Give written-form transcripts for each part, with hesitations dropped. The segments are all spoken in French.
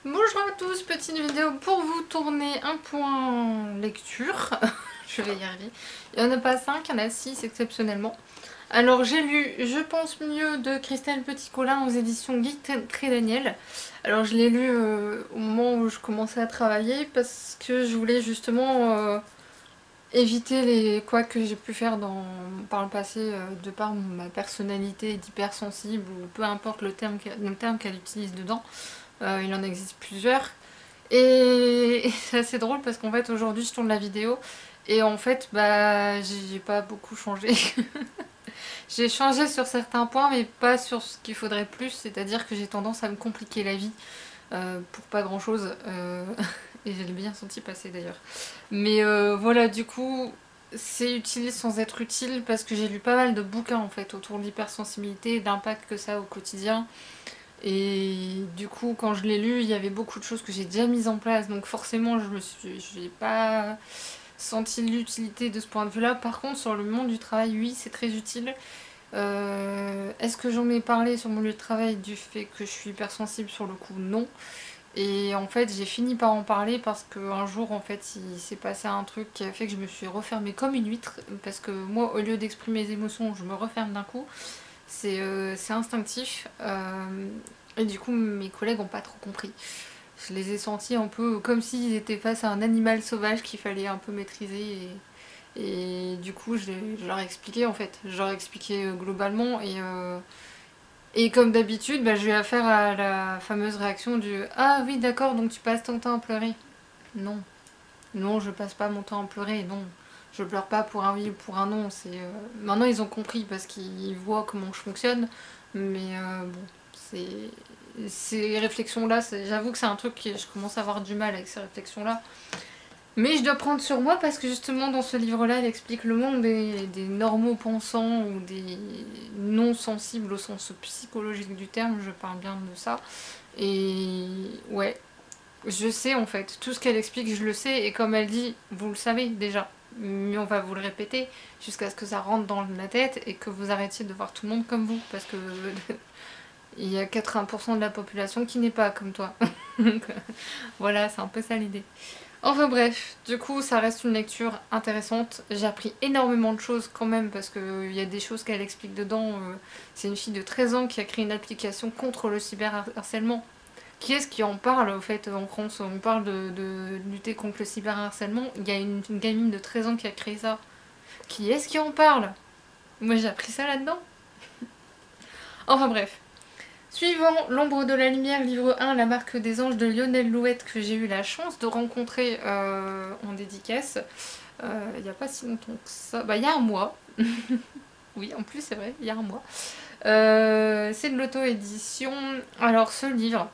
Bonjour à tous, petite vidéo pour vous tourner un point lecture. Je vais y arriver. Il n'y en a pas 5, il y en a 6 exceptionnellement. Alors j'ai lu Je pense mieux de Christelle Petit-Colin aux éditions Guy Trédaniel. Alors je l'ai lu au moment où je commençais à travailler parce que je voulais justement éviter les quoi que j'ai pu faire par le passé de par ma personnalité d'hypersensible ou peu importe le terme qu'elle utilise dedans. Il en existe plusieurs. Et c'est assez drôle parce qu'en fait aujourd'hui je tourne la vidéo et en fait bah j'ai pas beaucoup changé. J'ai changé sur certains points mais pas sur ce qu'il faudrait plus, c'est-à-dire que j'ai tendance à me compliquer la vie pour pas grand chose. Et je l'ai bien senti passer d'ailleurs. Mais voilà, du coup c'est utile sans être utile parce que j'ai lu pas mal de bouquins en fait autour de l'hypersensibilité et de l'impact que ça a au quotidien. Et du coup, quand je l'ai lu, il y avait beaucoup de choses que j'ai déjà mises en place, donc forcément, je n'ai pas senti l'utilité de ce point de vue-là. Par contre, sur le monde du travail, oui, c'est très utile. Est-ce que j'en ai parlé sur mon lieu de travail du fait que je suis hypersensible sur le coup? Non. Et en fait, j'ai fini par en parler parce qu'un jour, en fait, il s'est passé un truc qui a fait que je me suis refermée comme une huître. Parce que moi, au lieu d'exprimer mes émotions, je me referme d'un coup. C'est instinctif. Et du coup, mes collègues n'ont pas trop compris. Je les ai sentis un peu comme s'ils étaient face à un animal sauvage qu'il fallait un peu maîtriser. Et du coup, je leur ai expliqué en fait. Je leur ai expliqué globalement. Et comme d'habitude, bah, j'ai eu affaire à la fameuse réaction du «Ah oui, d'accord, donc tu passes ton temps à pleurer». Non, non, je passe pas mon temps à pleurer, non. Je pleure pas pour un oui ou pour un non. Maintenant, ils ont compris parce qu'ils voient comment je fonctionne. Mais bon, c'est... Ces réflexions-là, j'avoue que c'est un truc que je commence à avoir du mal avec ces réflexions-là. Mais je dois prendre sur moi parce que justement dans ce livre-là, elle explique le monde des normaux pensants ou des non sensibles au sens psychologique du terme, je parle bien de ça. Et ouais, je sais en fait, tout ce qu'elle explique, je le sais, et comme elle dit, vous le savez déjà, mais on va vous le répéter jusqu'à ce que ça rentre dans la tête et que vous arrêtiez de voir tout le monde comme vous, parce que il y a 80% de la population qui n'est pas comme toi. Donc voilà, c'est un peu ça l'idée. Enfin bref, du coup ça reste une lecture intéressante. J'ai appris énormément de choses quand même parce qu'il y a des choses qu'elle explique dedans. C'est une fille de 13 ans qui a créé une application contre le cyberharcèlement. Qui est-ce qui en parle au fait en France? On parle de lutter contre le cyberharcèlement. Il y a une gamine de 13 ans qui a créé ça. Qui est-ce qui en parle? Moi j'ai appris ça là-dedans. Enfin bref. Suivant L'ombre de la lumière, livre 1, La marque des anges de Lionel Louette, que j'ai eu la chance de rencontrer en dédicace. Il n'y a pas si longtemps que ça. Bah il y a un mois. Oui, en plus c'est vrai, il y a un mois. C'est de l'auto-édition. Alors ce livre,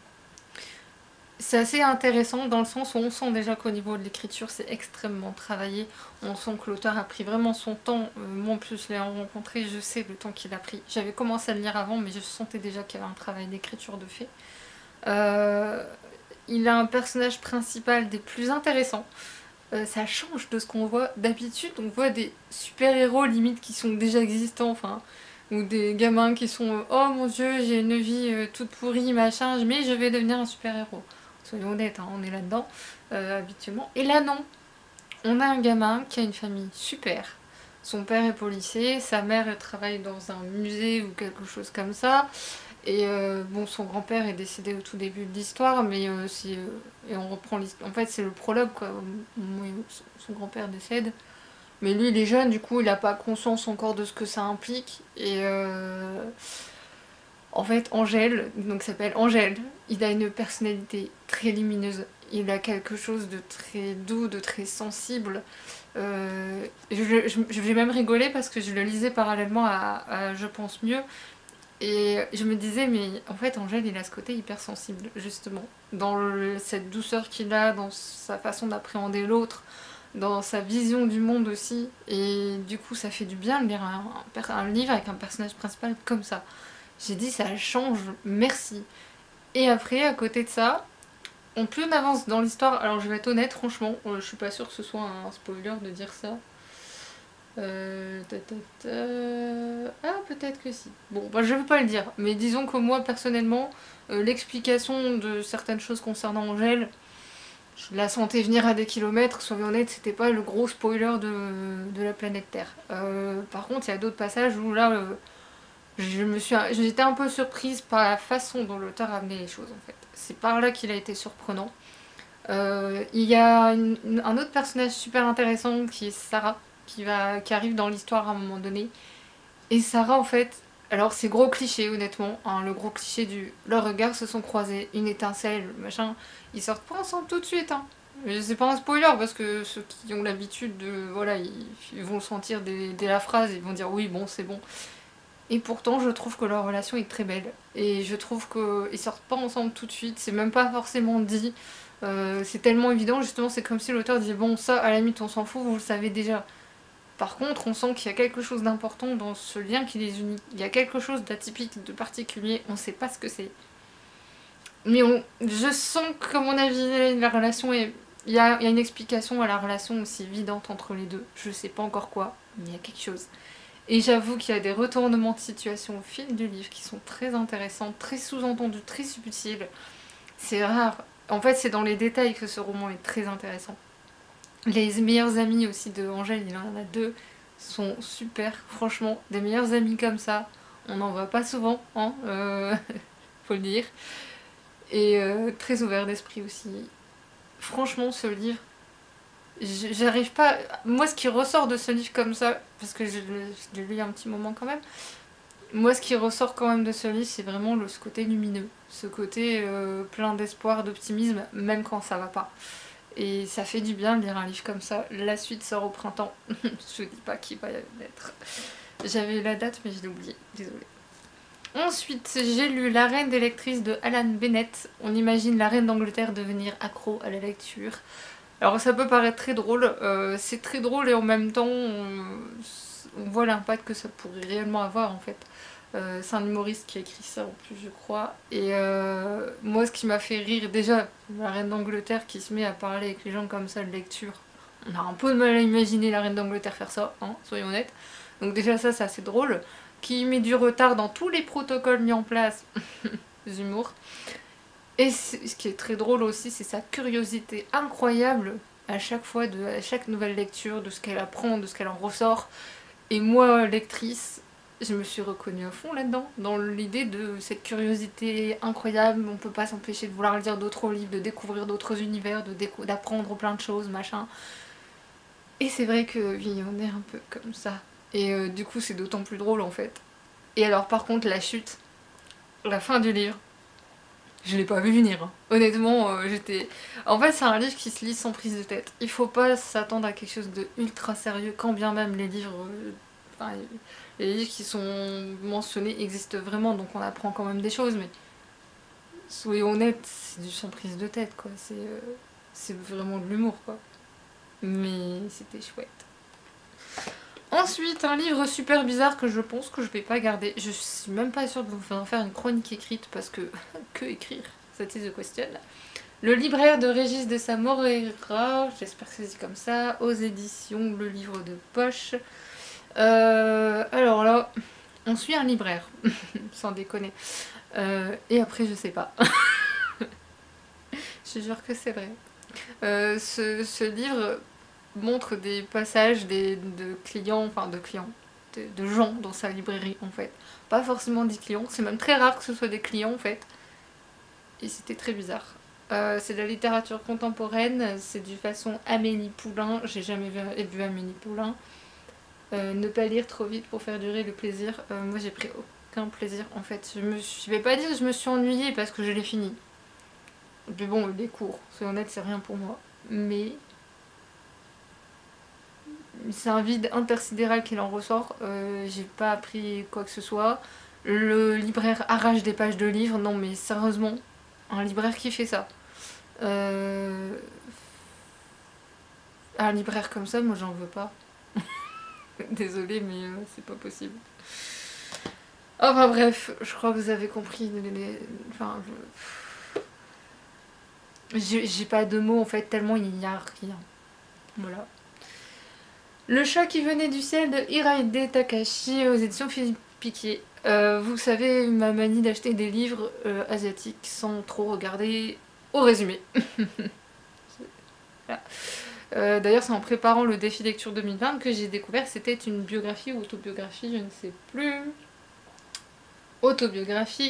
c'est assez intéressant dans le sens où on sent déjà qu'au niveau de l'écriture c'est extrêmement travaillé. On sent que l'auteur a pris vraiment son temps. Moi en plus je l'ai rencontré, je sais le temps qu'il a pris. J'avais commencé à le lire avant mais je sentais déjà qu'il y avait un travail d'écriture de fait. Euh, il a un personnage principal des plus intéressants. Ça change de ce qu'on voit d'habitude. On voit des super-héros limite qui sont déjà existants, enfin, ou des gamins qui sont oh mon dieu, j'ai une vie toute pourrie, machin, mais je vais devenir un super-héros. Soyons honnêtes, hein, on est là-dedans habituellement. Et là, non. On a un gamin qui a une famille super. Son père est policier, sa mère travaille dans un musée ou quelque chose comme ça. Et bon, son grand-père est décédé au tout début de l'histoire, mais et on reprend l'histoire. En fait, c'est le prologue, quoi. Au moment où son grand-père décède. Mais lui, il est jeune, du coup, il n'a pas conscience encore de ce que ça implique. Et en fait, Angèle, donc s'appelle Angèle, il a une personnalité très lumineuse. Il a quelque chose de très doux, de très sensible. Je vais même rigoler parce que je le lisais parallèlement à Je pense mieux. Et je me disais, mais en fait, Angèle, il a ce côté hypersensible, justement. Cette douceur qu'il a, dans sa façon d'appréhender l'autre, dans sa vision du monde aussi. Et du coup, ça fait du bien de lire un livre avec un personnage principal comme ça. J'ai dit, ça change, merci. Et après, à côté de ça, plus on avance dans l'histoire, alors je vais être honnête, franchement, je suis pas sûre que ce soit un spoiler de dire ça. Ah, peut-être que si. Bon, bah, je ne veux pas le dire, mais disons que moi, personnellement, l'explication de certaines choses concernant Angèle, je la sentais venir à des kilomètres, soyons honnêtes, c'était pas le gros spoiler de la planète Terre. Par contre, il y a d'autres passages où là, j'étais un peu surprise par la façon dont l'auteur a amené les choses, en fait. C'est par là qu'il a été surprenant. Il y a un autre personnage super intéressant qui est Sarah, qui arrive dans l'histoire à un moment donné. Et Sarah, en fait, alors c'est gros cliché, honnêtement, hein, le gros cliché du leurs regards se sont croisés, une étincelle, machin, ils sortent pas ensemble tout de suite, hein. Mais c'est pas un spoiler parce que ceux qui ont l'habitude de. Voilà, ils vont le sentir dès la phrase, ils vont dire oui, bon, c'est bon. Et pourtant, je trouve que leur relation est très belle. Et je trouve qu'ils sortent pas ensemble tout de suite, c'est même pas forcément dit. C'est tellement évident, justement, c'est comme si l'auteur disait bon, ça, à la limite, on s'en fout, vous le savez déjà. Par contre, on sent qu'il y a quelque chose d'important dans ce lien qui les unit. Il y a quelque chose d'atypique, de particulier, on sait pas ce que c'est. Mais je sens qu'à mon avis, la relation est. Il y a une explication à la relation aussi évidente entre les deux. Je sais pas encore quoi, mais il y a quelque chose. Et j'avoue qu'il y a des retournements de situation au fil du livre qui sont très intéressants, très sous-entendus, très subtils. C'est rare. En fait, c'est dans les détails que ce roman est très intéressant. Les meilleurs amis aussi de Angèle, il en a deux, sont super. Franchement, des meilleurs amis comme ça, on n'en voit pas souvent, hein, faut le dire. Et très ouvert d'esprit aussi. Franchement, ce livre, j'arrive pas. Moi, ce qui ressort de ce livre comme ça, parce que je l'ai lu il y a un petit moment quand même, moi, ce qui ressort quand même de ce livre, c'est vraiment ce côté lumineux, ce côté plein d'espoir, d'optimisme, même quand ça va pas. Et ça fait du bien de lire un livre comme ça. La suite sort au printemps. Je dis pas qui va y être. J'avais la date, mais je l'ai oublié. Désolée. Ensuite, j'ai lu La Reine des lectrices de Alan Bennett. On imagine la reine d'Angleterre devenir accro à la lecture. Alors ça peut paraître très drôle, c'est très drôle et en même temps on voit l'impact que ça pourrait réellement avoir en fait. C'est un humoriste qui a écrit ça en plus je crois. Et moi ce qui m'a fait rire déjà, la reine d'Angleterre qui se met à parler avec les gens comme ça de lecture. On a un peu de mal à imaginer la reine d'Angleterre faire ça, hein, soyons honnêtes. Donc déjà ça c'est assez drôle. Qui met du retard dans tous les protocoles mis en place. Les humours. Et ce qui est très drôle aussi, c'est sa curiosité incroyable à chaque fois, à chaque nouvelle lecture, de ce qu'elle apprend, de ce qu'elle en ressort. Et moi, lectrice, je me suis reconnue à fond là-dedans, dans l'idée de cette curiosité incroyable. On peut pas s'empêcher de vouloir lire d'autres livres, de découvrir d'autres univers, d'apprendre plein de choses, machin. Et c'est vrai que oui, on est un peu comme ça. Et du coup, c'est d'autant plus drôle en fait. Et alors, par contre, la chute, la fin du livre. Je l'ai pas vu venir, hein. Honnêtement, j'étais. En fait, c'est un livre qui se lit sans prise de tête. Il faut pas s'attendre à quelque chose de ultra sérieux, quand bien même les livres. Enfin, les livres qui sont mentionnés existent vraiment, donc on apprend quand même des choses, mais soyons honnêtes, c'est du sans prise de tête, quoi. C'est vraiment de l'humour, quoi. Mais c'était chouette. Ensuite, un livre super bizarre que je pense que je vais pas garder. Je suis même pas sûre de vous faire une chronique écrite parce que que écrire, that is the question. Le libraire de Régis de sa Moreira, j'espère que c'est dit comme ça, aux éditions Le Livre de Poche. Alors là, on suit un libraire, sans déconner. Et après, je sais pas. Je jure que c'est vrai. Ce livre montre des passages de clients, enfin de clients, de gens dans sa librairie en fait. Pas forcément des clients, c'est même très rare que ce soit des clients en fait. Et c'était très bizarre. C'est de la littérature contemporaine, c'est du façon Amélie Poulain, j'ai jamais vu Amélie Poulain. Ne pas lire trop vite pour faire durer le plaisir. Moi j'ai pris aucun plaisir en fait. Je vais pas dire que je me suis ennuyée parce que je l'ai fini. Mais bon, les cours, soyons honnêtes, c'est rien pour moi. Mais c'est un vide intersidéral qu'il en ressort. J'ai pas appris quoi que ce soit. Le libraire arrache des pages de livres. Non mais sérieusement, un libraire qui fait ça. Un libraire comme ça, moi j'en veux pas. Désolée mais c'est pas possible. Enfin bref, je crois que vous avez compris. Enfin, j'ai pas de mots en fait, tellement il n'y a rien. Voilà. Le chat qui venait du ciel de Hiraide Takashi aux éditions Philippe Piquier. Vous savez ma manie d'acheter des livres asiatiques sans trop regarder au résumé. Voilà. D'ailleurs c'est en préparant le défi lecture 2020 que j'ai découvert que c'était une biographie ou autobiographie, je ne sais plus. Autobiographie.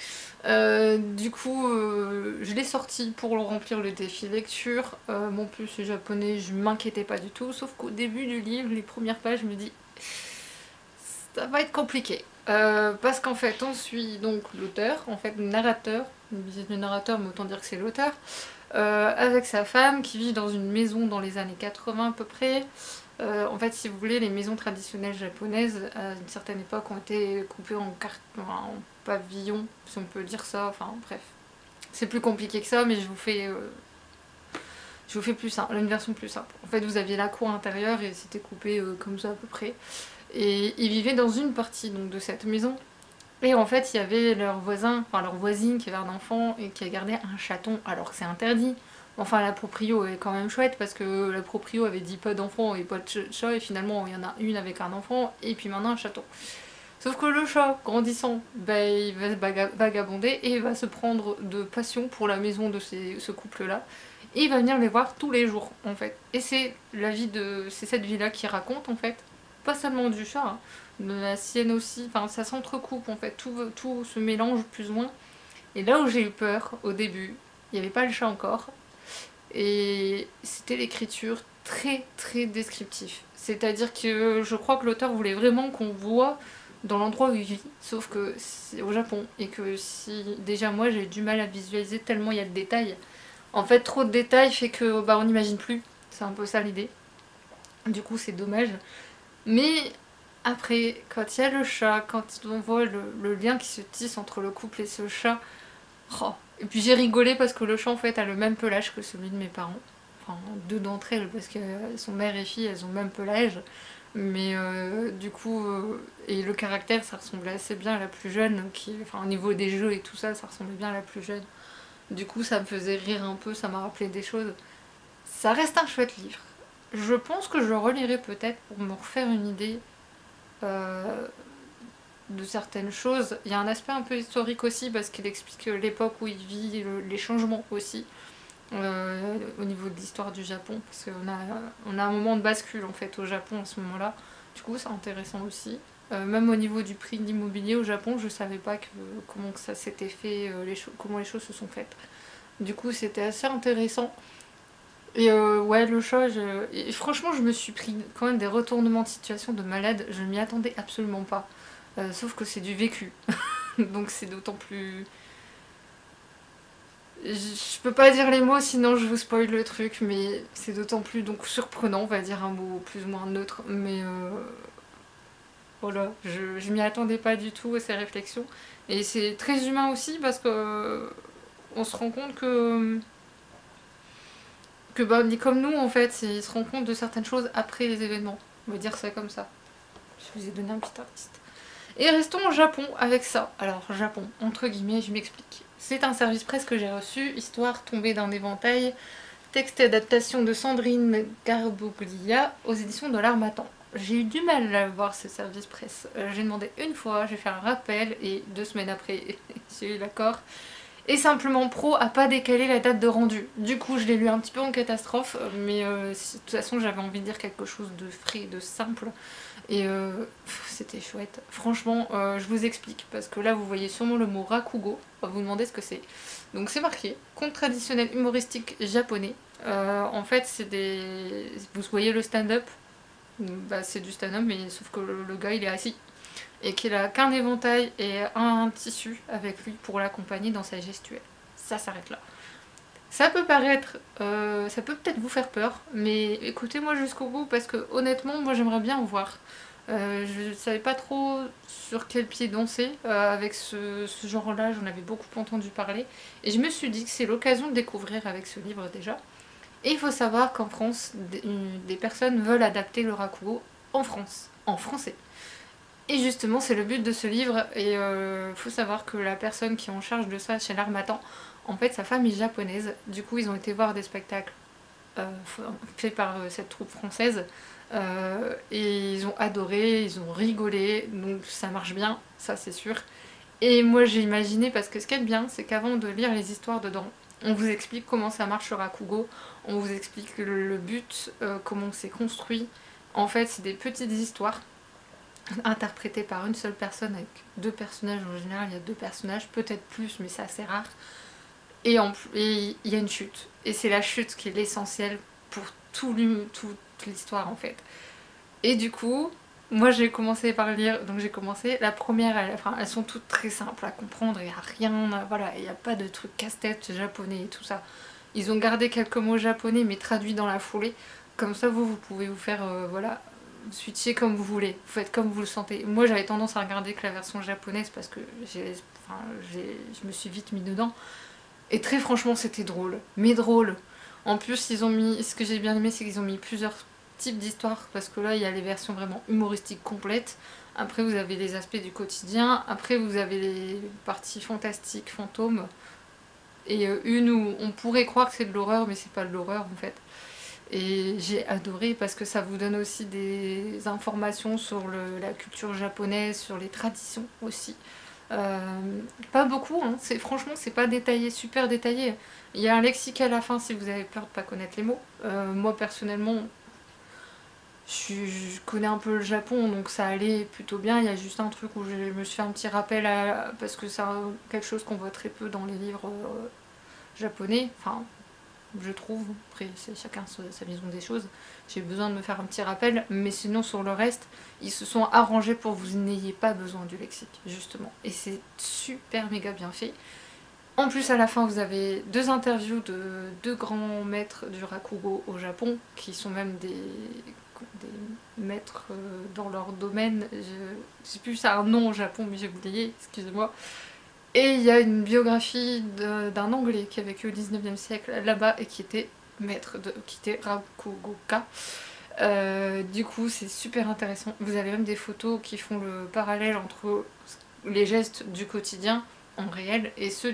Du coup, je l'ai sorti pour remplir le défi lecture. Mon plus c'est japonais, je m'inquiétais pas du tout, sauf qu'au début du livre, les premières pages, je me dis ça va être compliqué. Parce qu'en fait, on suit donc l'auteur, en fait le narrateur, le narrateur, mais autant dire que c'est l'auteur, avec sa femme qui vit dans une maison dans les années 80 à peu près. En fait, si vous voulez, les maisons traditionnelles japonaises à une certaine époque ont été coupées en pavillons, si on peut dire ça. Enfin bref, c'est plus compliqué que ça, mais je vous fais plus simple, une version plus simple. En fait, vous aviez la cour intérieure et c'était coupé comme ça à peu près. Et ils vivaient dans une partie donc, de cette maison. Et en fait, il y avait leur voisin, enfin leur voisine qui avait un enfant et qui a gardé un chaton, alors que c'est interdit. Enfin, la proprio est quand même chouette parce que la proprio avait dit pas d'enfant et pas de chat, et finalement il y en a une avec un enfant et puis maintenant un chaton. Sauf que le chat, grandissant, il va vagabonder et il va se prendre de passion pour la maison de ce couple-là. Et il va venir les voir tous les jours, en fait. Et c'est cette vie-là qui raconte, en fait. Pas seulement du chat, hein, de la sienne aussi. Enfin, ça s'entrecoupe, en fait. Tout se mélange plus ou moins. Et là où j'ai eu peur, au début, il n'y avait pas le chat encore. Et c'était l'écriture très très descriptive. C'est-à-dire que je crois que l'auteur voulait vraiment qu'on voit dans l'endroit où il vit, sauf que c'est au Japon, et que si déjà moi j'ai du mal à visualiser tellement il y a de détails. En fait, trop de détails fait que on n'imagine plus. C'est un peu ça l'idée. Du coup, c'est dommage. Mais après, quand il y a le chat, quand on voit le lien qui se tisse entre le couple et ce chat, oh. Et puis j'ai rigolé parce que le chat en fait a le même pelage que celui de mes parents. Enfin, deux d'entre elles, parce que sont mère et fille, elles ont le même pelage. Mais du coup, et le caractère, ça ressemblait assez bien à la plus jeune, enfin au niveau des jeux et tout ça, ça ressemblait bien à la plus jeune. Du coup, ça me faisait rire un peu, ça m'a rappelé des choses. Ça reste un chouette livre. Je pense que je le relirai peut-être pour me refaire une idée euh, de certaines choses. Il y a un aspect un peu historique aussi parce qu'il explique l'époque où il vit, les changements aussi au niveau de l'histoire du Japon, parce qu'on a un moment de bascule en fait au Japon à ce moment-là. Du coup, c'est intéressant aussi. Même au niveau du prix de l'immobilier au Japon, je savais pas comment que ça s'était fait, comment les choses se sont faites. Du coup, c'était assez intéressant. Et ouais, le chat, et franchement, je me suis pris quand même des retournements de situation de malade. Je m'y attendais absolument pas. Sauf que c'est du vécu. Donc c'est d'autant plus... Je peux pas dire les mots sinon je vous spoil le truc, mais c'est d'autant plus donc surprenant, on va dire un mot plus ou moins neutre. Mais voilà, je m'y attendais pas du tout à ces réflexions. Et c'est très humain aussi parce que on se rend compte que on est comme nous en fait, ils se rendent compte de certaines choses après les événements. On va dire ça comme ça. Je vous ai donné un petit artiste. Et restons au Japon avec ça. Alors, Japon, entre guillemets, je m'explique. C'est un service presse que j'ai reçu, histoire tombée d'un éventail, texte et adaptation de Sandrine Garbuglia aux éditions de l'Harmattan. J'ai eu du mal à voir ce service presse. J'ai demandé une fois, j'ai fait un rappel et 2 semaines après, j'ai eu l'accord. Et simplement Pro a pas décalé la date de rendu. Du coup, je l'ai lu un petit peu en catastrophe, mais de toute façon, j'avais envie de dire quelque chose de frais, de simple. Et c'était chouette. Franchement, je vous explique, parce que là, vous voyez sûrement le mot rakugo. On va vous demander ce que c'est. Donc c'est marqué, conte traditionnel humoristique japonais. En fait, c'est des... Vous voyez le stand-up, c'est du stand-up, mais sauf que le gars, il est assis et qu'il a qu'un éventail et un tissu avec lui pour l'accompagner dans sa gestuelle. Ça s'arrête là. Ça peut paraître, ça peut peut-être vous faire peur, mais écoutez-moi jusqu'au bout parce que honnêtement, moi j'aimerais bien en voir. Je savais pas trop sur quel pied danser avec ce genre-là, j'en avais beaucoup entendu parler. Et je me suis dit que c'est l'occasion de découvrir avec ce livre déjà. Et il faut savoir qu'en France, des personnes veulent adapter le rakugo en France, en français. Et justement, c'est le but de ce livre. Et faut savoir que la personne qui est en charge de ça chez l'Harmattan, en fait, sa femme est japonaise. Du coup, ils ont été voir des spectacles fait par cette troupe française. Et ils ont adoré, ils ont rigolé, donc ça marche bien, ça c'est sûr. Et moi j'ai imaginé, parce que ce qui est bien, c'est qu'avant de lire les histoires dedans, on vous explique comment ça marche sur Rakugo, on vous explique le but, comment c'est construit. En fait, c'est des petites histoires interprétées par une seule personne avec deux personnages. En général, il y a deux personnages, peut-être plus, mais c'est assez rare. Et il y a une chute. Et c'est la chute qui est l'essentiel pour toute l'histoire en fait. Et du coup, moi j'ai commencé par lire, donc j'ai commencé, la première, elles sont toutes très simples à comprendre, il n'y a rien, voilà, il n'y a pas de truc casse-tête japonais et tout ça. Ils ont gardé quelques mots japonais mais traduits dans la foulée, comme ça vous pouvez vous faire, voilà, switcher comme vous voulez, vous faites comme vous le sentez. Moi j'avais tendance à regarder que la version japonaise parce que je me suis vite mis dedans, et très franchement c'était drôle, mais drôle. En plus ils ont mis, ce que j'ai bien aimé c'est qu'ils ont mis plusieurs types d'histoires, parce que là il y a les versions vraiment humoristiques complètes, après vous avez les aspects du quotidien, après vous avez les parties fantastiques, fantômes, et une où on pourrait croire que c'est de l'horreur mais c'est pas de l'horreur en fait. Et j'ai adoré parce que ça vous donne aussi des informations sur la culture japonaise, sur les traditions aussi. Pas beaucoup, hein. Franchement c'est pas détaillé, super détaillé. Il y a un lexique à la fin si vous avez peur de pas connaître les mots. Moi personnellement, je connais un peu le Japon donc ça allait plutôt bien. Il y a juste un truc où je me suis fait un petit rappel parce que c'est quelque chose qu'on voit très peu dans les livres japonais. Enfin, je trouve, après c'est chacun sa vision des choses, j'ai besoin de me faire un petit rappel, mais sinon sur le reste, ils se sont arrangés pour que vous n'ayez pas besoin du lexique, justement. Et c'est super méga bien fait. En plus à la fin vous avez deux interviews de deux grands maîtres du Rakugo au Japon, qui sont même des maîtres dans leur domaine. Je sais plus, ça a un nom au Japon mais j'ai oublié, excusez-moi. Et il y a une biographie d'un Anglais qui a vécu au 19e siècle là-bas et qui était qui était Rakugoka. Du coup c'est super intéressant. Vous avez même des photos qui font le parallèle entre les gestes du quotidien en réel et ceux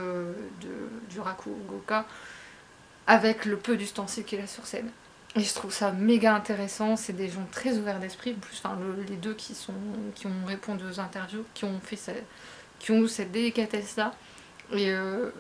du Rakugoka avec le peu d'ustensiles qu'il a sur scène. Et je trouve ça méga intéressant, c'est des gens très ouverts d'esprit, en plus les deux qui ont répondu aux interviews, qui ont eu cette délicatesse là. Et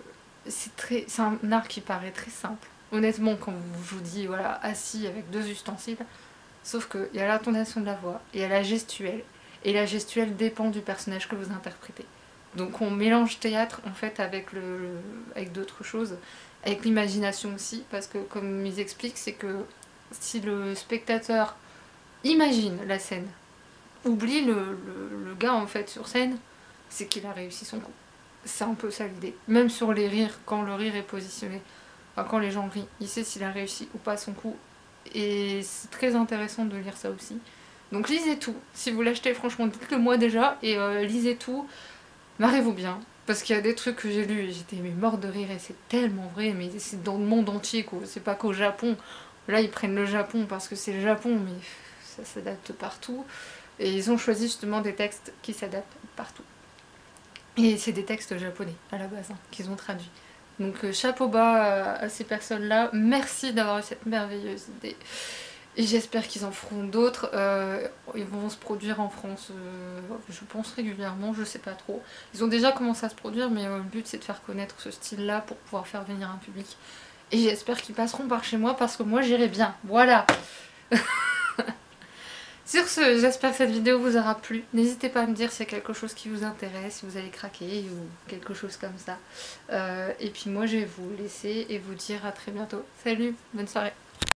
c'est un art qui paraît très simple. Honnêtement, quand je vous dis voilà, assis avec deux ustensiles, sauf qu'il y a l'intonation de la voix, et il y a la gestuelle, et la gestuelle dépend du personnage que vous interprétez. Donc on mélange théâtre en fait avec d'autres choses, avec l'imagination aussi, parce que comme ils expliquent, c'est que si le spectateur imagine la scène, oublie le gars en fait sur scène, c'est qu'il a réussi son coup. C'est un peu ça l'idée. Même sur les rires, quand le rire est positionné, enfin quand les gens rient, il sait s'il a réussi ou pas son coup. Et c'est très intéressant de lire ça aussi. Donc lisez tout. Si vous l'achetez, franchement, dites-le moi déjà, et lisez tout. Marrez-vous bien. Parce qu'il y a des trucs que j'ai lus et j'étais morte de rire, et c'est tellement vrai, mais c'est dans le monde entier, quoi. C'est pas qu'au Japon. Là, ils prennent le Japon parce que c'est le Japon, mais ça s'adapte partout. Et ils ont choisi justement des textes qui s'adaptent partout. Et c'est des textes japonais à la base, hein, qu'ils ont traduits. Donc chapeau bas à ces personnes-là. Merci d'avoir eu cette merveilleuse idée. Et j'espère qu'ils en feront d'autres. Ils vont se produire en France, je pense régulièrement, je sais pas trop. Ils ont déjà commencé à se produire, mais le but c'est de faire connaître ce style-là pour pouvoir faire venir un public. Et j'espère qu'ils passeront par chez moi parce que moi j'irai bien. Voilà. Sur ce, j'espère que cette vidéo vous aura plu. N'hésitez pas à me dire s'il y a quelque chose qui vous intéresse, si vous allez craquer ou quelque chose comme ça. Et puis moi je vais vous laisser et vous dire à très bientôt. Salut, bonne soirée.